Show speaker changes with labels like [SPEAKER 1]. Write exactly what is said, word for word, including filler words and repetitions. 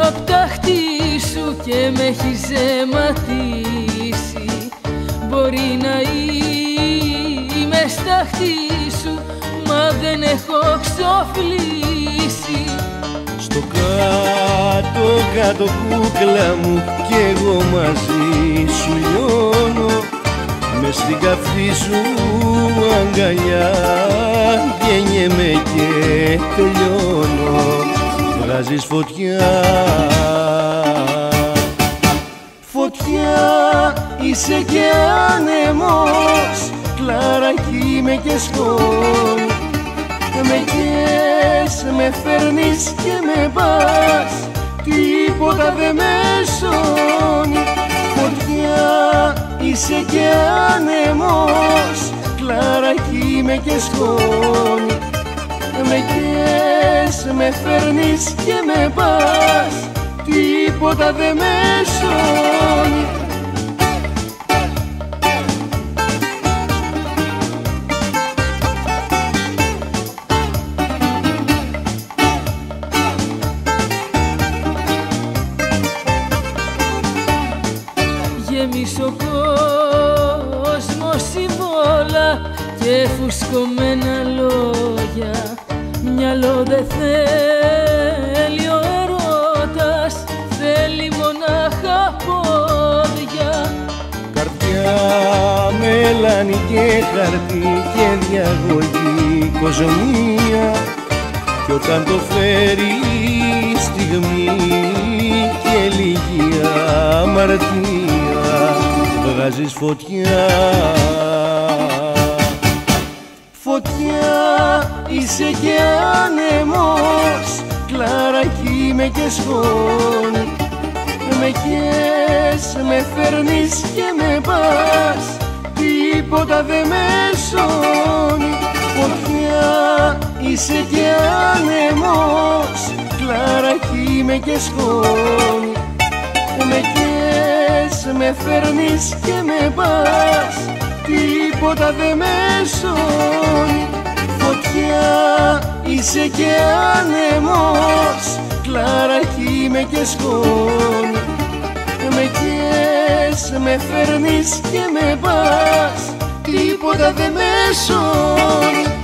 [SPEAKER 1] απ' τα χτί σου και με έχεις αιματίσει. Μπορεί να είμαι σταχτή σου, μα δεν έχω ξοφλήσει.
[SPEAKER 2] Στο κάτω κάτω κούκλα μου κι εγώ μαζί σου λιώνω. Μες στην καυτή σου αγκαλιά γεννιέμαι και τελειώνω. Βγάζεις φωτιά, φωτιά είσαι και άνεμος, κλαράκι με και σκόνη. Με καις, με φέρνεις και με πας, τίποτα δε με σώνει. Φωτιά είσαι και άνεμος, κλαράκι με και σκόνη. Με καις, με φέρνεις και με πας, τίποτα δε με σώνει.
[SPEAKER 1] Γέμισε ο κόσμος συμβόλα και φουσκωμένα λόγια. Μυαλό δε θέλει ο ερώτας, θέλει μονάχα πόδια.
[SPEAKER 2] Καρδιά, μελάνι και χαρτί και διαγωγή κοσμία, κι όταν το φέρει στιγμή και λίγη αμαρτία, βγάζεις φωτιά. Φωτιά είσαι και άνεμος, κλαράκι με και σκόνη. Με καις, με φέρνεις και με πας, τίποτα δε με σώνει. Φωτιά είσαι και άνεμος, κλαράκι με και σκόνη. Με καις, με φέρνεις και με πας, τίποτα δε με σώνει. Φωτιά είσαι και άνεμος, κλαράκι με και σκόνη. Με καις, με φέρνεις και με πας, τίποτα δε με σώνει.